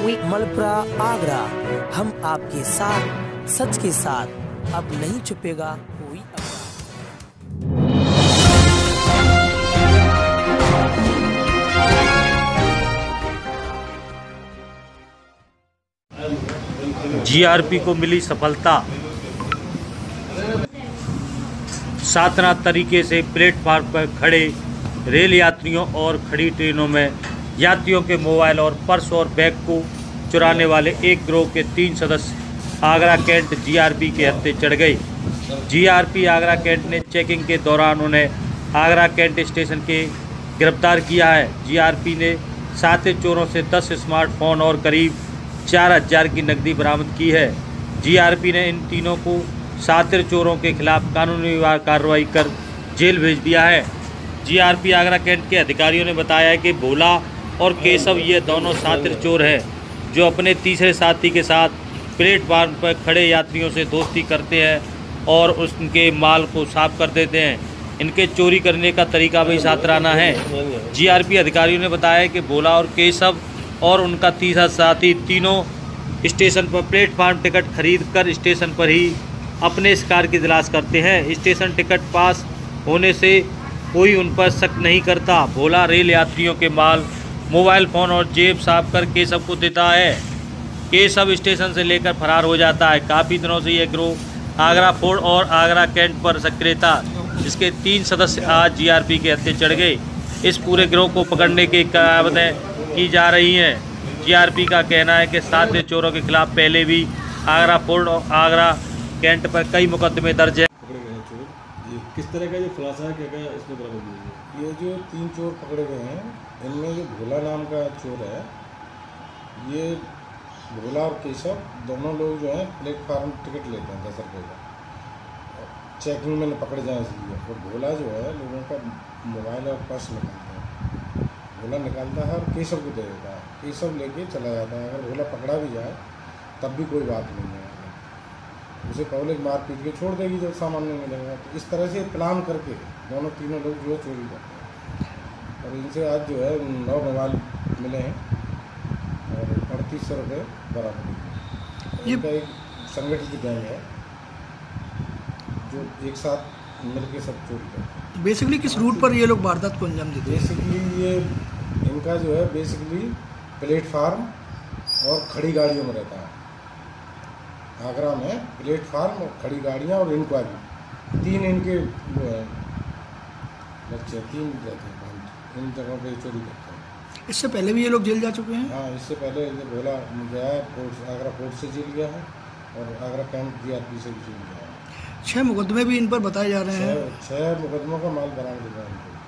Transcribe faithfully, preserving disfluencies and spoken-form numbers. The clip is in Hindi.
मलपुरा आगरा, हम आपके साथ, सच के साथ। अब नहीं छुपेगा कोई अपराध। जीआरपी को मिली सफलता। साधना तरीके से प्लेटफार्म पर खड़े रेल यात्रियों और खड़ी ट्रेनों में यात्रियों के मोबाइल और पर्स और बैग को चुराने वाले एक गिरोह के तीन सदस्य आगरा कैंट जीआरपी के हत्थे चढ़ गए। जीआरपी आगरा कैंट ने चेकिंग के दौरान उन्हें आगरा कैंट स्टेशन के गिरफ्तार किया है। जीआरपी ने सात चोरों से दस स्मार्टफोन और करीब चार हजार की नकदी बरामद की है। जीआरपी ने इन तीनों को सातिर चोरों के खिलाफ कानूनी कार्रवाई कर जेल भेज दिया है। जीआरपी आगरा कैंट के अधिकारियों ने बताया है कि भोला और केशव ये दोनों सातिर चोर हैं जो अपने तीसरे साथी के साथ प्लेटफार्म पर खड़े यात्रियों से दोस्ती करते हैं और उनके माल को साफ कर देते हैं। इनके चोरी करने का तरीका भी सातराना है। जीआरपी अधिकारियों ने बताया कि भोला और केशव और उनका तीसरा साथी तीनों स्टेशन पर प्लेटफार्म टिकट खरीद कर स्टेशन पर ही अपने शिकार की तलाश करते हैं। स्टेशन टिकट पास होने से कोई उन पर शक नहीं करता। भोला रेल यात्रियों के माल, मोबाइल फ़ोन और जेब साफ कर केशव को देता है। केशव स्टेशन से लेकर फरार हो जाता है। काफ़ी दिनों से यह गिरोह आगरा फोर्ट और आगरा कैंट पर सक्रिय था, जिसके तीन सदस्य आज जीआरपी के हत्थे चढ़ गए। इस पूरे गिरोह को पकड़ने की कार्रवाई की जा रही हैं। जीआरपी का कहना है कि सात चोरों के खिलाफ पहले भी आगरा फोर्ट और आगरा कैंट पर कई मुकदमे दर्ज है। किस तरह का जो खुलासा है, क्या क्या इसमें बरामद हुई है? ये जो तीन चोर पकड़े गए हैं, इनमें जो भोला नाम का चोर है, ये भोला और केशव दोनों लोग जो हैं प्लेटफार्म टिकट लेते हैं दस रुपये का, चेकिंग में न पकड़े जाए इसलिए। और भोला जो है लोगों का मोबाइल और पर्स निकालता है, भोला निकालता है और केशव को दे देता है, केशव लेके चला जाता है। अगर भोला पकड़ा भी जाए तब भी कोई बात नहीं है, उसे पब्लिक मार पीट के छोड़ देगी जब सामान नहीं मिलेगा। तो इस तरह से प्लान करके दोनों तीनों लोग जो है चोरी करते हैं। और इनसे आज जो है नौ मोबाइल मिले हैं और अड़तीस सौ रुपये बरामद। इनका एक संगठित गैंग है जो एक साथ मिलकर सब चोरी करते हैं। बेसिकली किस रूट पर ये लोग वारदात को अंजाम देते हैं? बेसिकली ये इनका जो है बेसिकली प्लेटफार्म और खड़ी गाड़ियों में रहता है। आगरा में प्लेटफार्म और खड़ी गाड़ियाँ और इंक्वायरी, तीन इनके वो है बच्चे, तीन रहते हैं इन जगहों पे चोरी करते हैं। इससे पहले भी ये लोग जेल जा चुके हैं? हाँ, इससे पहले भोला गया है कोर्ट, आगरा कोर्ट से जेल गया है और आगरा कैंट जीआरपी से भी जेल गया है। छः मुकदमे भी इन पर बताए जा रहे हैं। छः मुकदमों का माल बरामद हुआ है।